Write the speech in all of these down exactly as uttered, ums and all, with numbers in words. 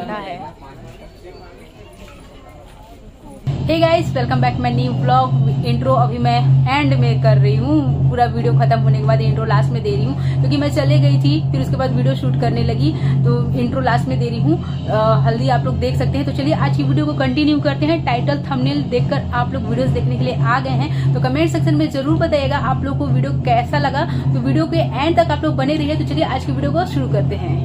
ठंडा है। Hey guys, welcome back my new vlog. Intro अभी मैं एंड में कर रही हूँ, पूरा वीडियो खत्म होने के बाद इंट्रो लास्ट में दे रही हूँ, क्योंकि मैं चले गई थी, फिर उसके बाद वीडियो शूट करने लगी, तो इंट्रो लास्ट में दे रही हूँ। हल्दी आप लोग देख सकते हैं। तो चलिए आज की वीडियो को कंटिन्यू करते हैं। टाइटल थंबनेल देखकर आप लोग वीडियोस देखने के लिए आ गए हैं, तो कमेंट सेक्शन में जरूर बताइएगा आप लोग को वीडियो कैसा लगा। तो वीडियो के एंड तक आप लोग बने रहिए। तो चलिए आज की वीडियो को शुरू करते हैं।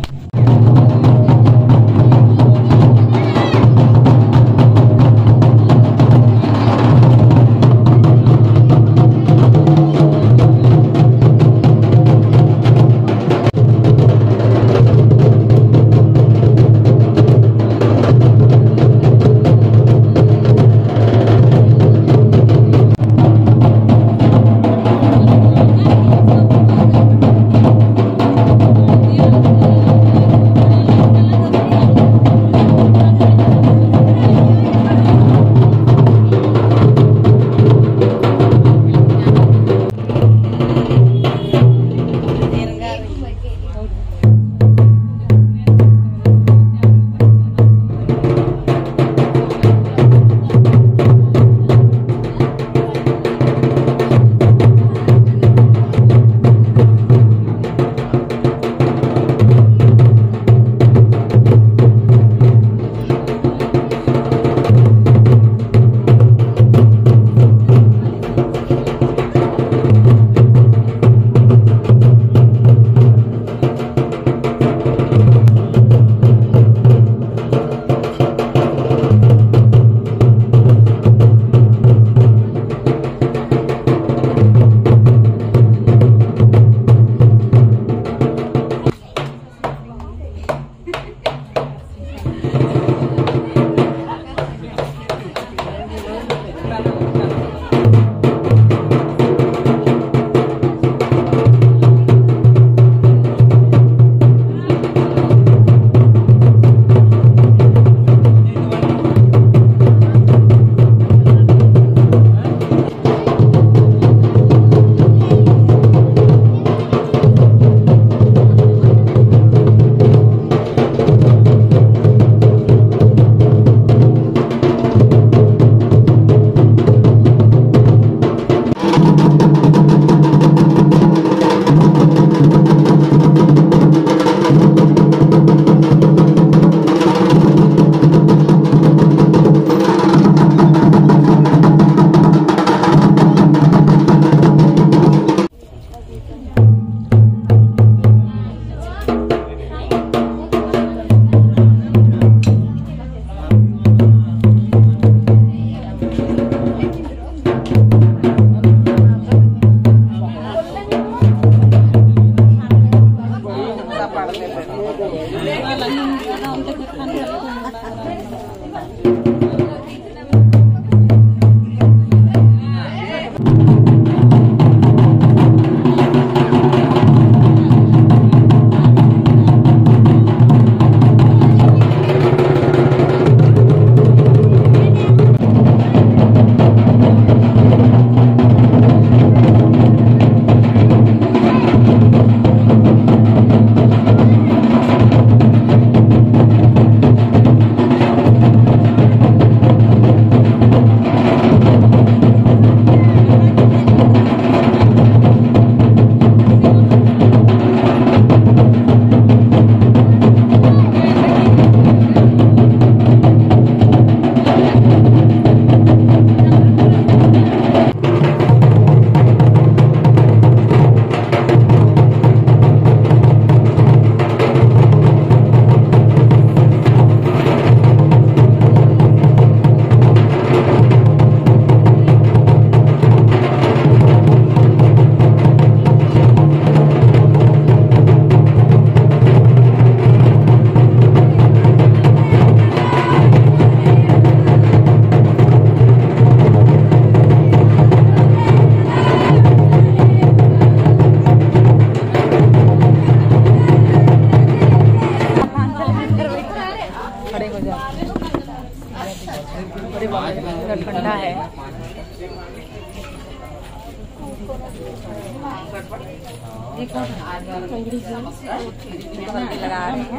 ठंडा है। लगा रहे हैं।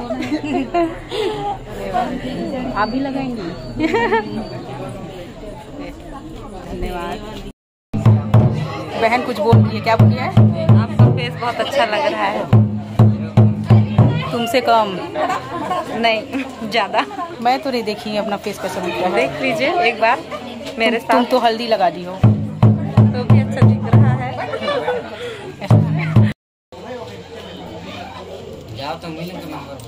आप भी लगाएंगी? धन्यवाद। बहन कुछ बोल रही है, क्या बोल रही है? आपका फेस बहुत अच्छा लग रहा है। तुमसे कम नहीं, ज्यादा। मैं तो नहीं देखी अपना फेस कैसे दिखता है। देख लीजिए एक बार मेरे साथ। तुम तो हल्दी लगा दी हो तो भी अच्छा दिख रहा है। तो मिले तो नंबर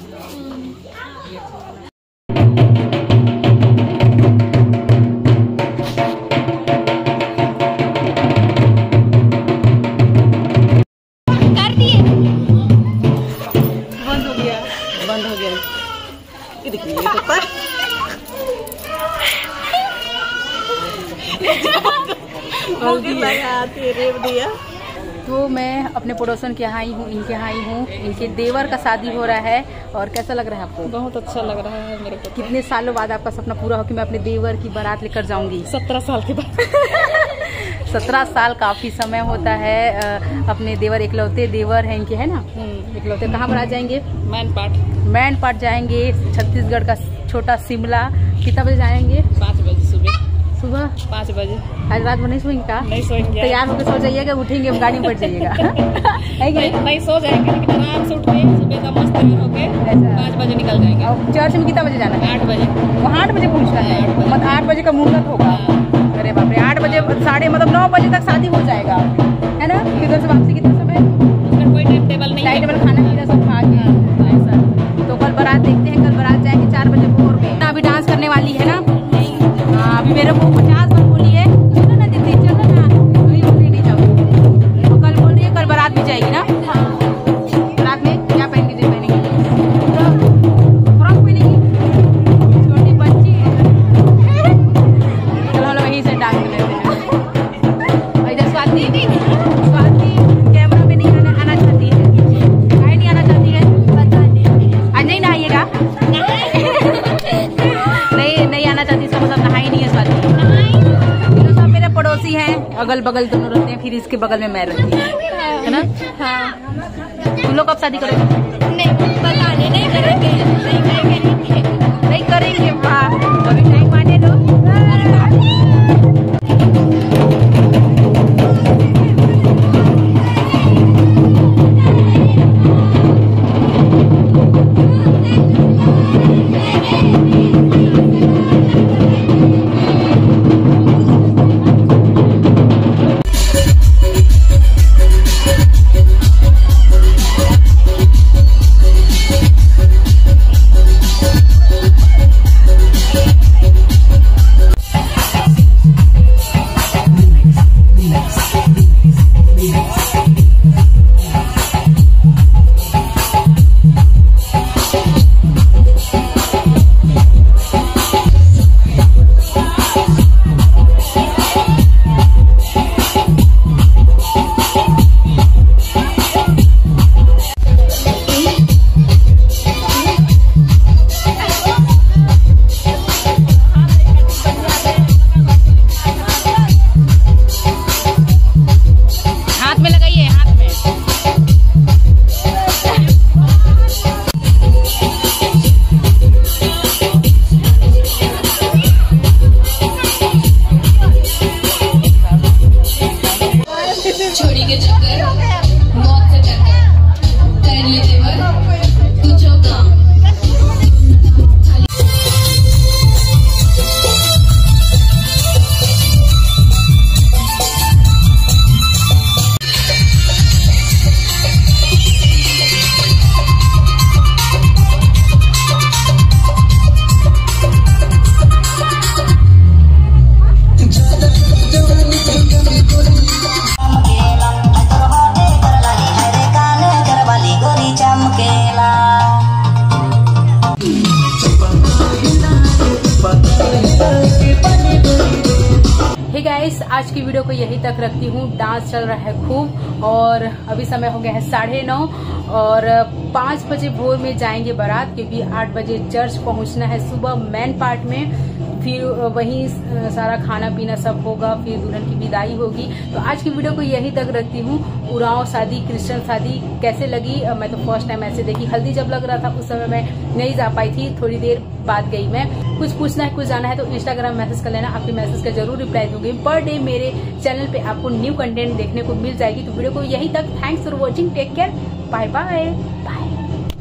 कर दिए। बंद हो गया, बंद हो गया। ये देखिए दिया। तो मैं अपने पड़ोसन के यहाँ आई हूँ, इनके यहाँ आई हूँ। इनके देवर का शादी हो रहा है और कैसा लग रहा है आपको? बहुत अच्छा लग रहा है मेरे को। कितने सालों बाद आपका सपना पूरा हो कि मैं अपने देवर की बारात लेकर जाऊंगी? सत्रह साल के बाद। सत्रह साल काफी समय होता है। अपने देवर इकलौते देवर हैं इनके, है ना? इकलौते। कहाँ बारात जाएंगे? मैन पाट। मैन पाट जाएंगे, छत्तीसगढ़ का छोटा शिमला। कितना बजे जाएंगे? पाँच बजे सुबह। सुबह पाँच बजे। आज रात में नहीं सोएंगे का? नहीं सोएंगे। तैयार होकर सो जाइएगा, उठेंगे गाड़ी में बैठ जाइएगा। नहीं, नहीं सो जाएंगे, लेकिन आराम से उठ के सुबह का मस्त होके पाँच बजे निकल जाएंगे। और चर्च में कितना बजे जाना है? आठ बजे। वहाँ आठ बजे पहुँचना है। मतलब आठ बजे का मुहूर्त होगा। अरे बाप रे, आठ बजे साढ़े मतलब नौ बजे तक शादी हो जाएगा, है ना? फिर उधर से वापसी कितना समय? उसका कोई टाइम टेबल नहीं। टाइम टेबल, खाना पीना सब खा के। तो कल बारात देखते हैं, कल बारात जाएंगे चार बजे भोर में। अभी डांस करने वाली है ना? हाँ, अभी मेरे को पचास बार बोली है चलो ना दीदी, चलो ना। वही बोल रही नहीं जाओगी। तो कल बोल रही है कल बारात भी जाएगी ना? बारात में क्या पहनेंगी? जो पहनेंगी फ्रॉक पहनेगी, छोटी बच्ची है। चलो हम लोग वहीं से डांस कर लेते हैं। इधर स्वाति स्वाति कैमरा में नहीं आना आना चाहती है। काहे नहीं आना चाहती है? आज नहीं नहाइएगा? नहीं नहीं आना चाहती, सब मतलब नहाई नहीं है स्वाति। तो सब मेरे पड़ोसी हैं, अगल बगल दोनों रहते हैं, फिर इसके बगल में मैं रहती हूँ, है ना? हाँ। तुम लोग कब शादी करोगे? नहीं बताने, नहीं करेंगे, नहीं करेंगे, नहीं करेंगे। वाह, अभी टाइम आने दो। गाइस आज की वीडियो को यही तक रखती हूँ। डांस चल रहा है खूब और अभी समय हो गया है साढ़े नौ और पाँच बजे भोर में जाएंगे बारात, क्योंकि आठ बजे चर्च पहुंचना है सुबह मेन पार्ट में। फिर वहीं सारा खाना पीना सब होगा, फिर दुल्हन की विदाई होगी। तो आज की वीडियो को यहीं तक रखती हूँ। उरांव शादी, क्रिश्चियन शादी कैसे लगी? मैं तो फर्स्ट टाइम ऐसे देखी। हल्दी जब लग रहा था उस समय मैं नहीं जा पाई थी, थोड़ी देर बाद गई मैं। कुछ पूछना है, कुछ जाना है तो इंस्टाग्राम मैसेज कर लेना, आपके मैसेज का जरूर रिप्लाई दूंगी। पर डे मेरे चैनल पे आपको न्यू कंटेंट देखने को मिल जाएगी। तो वीडियो को यहीं तक। Thanks for watching, take care, bye bye.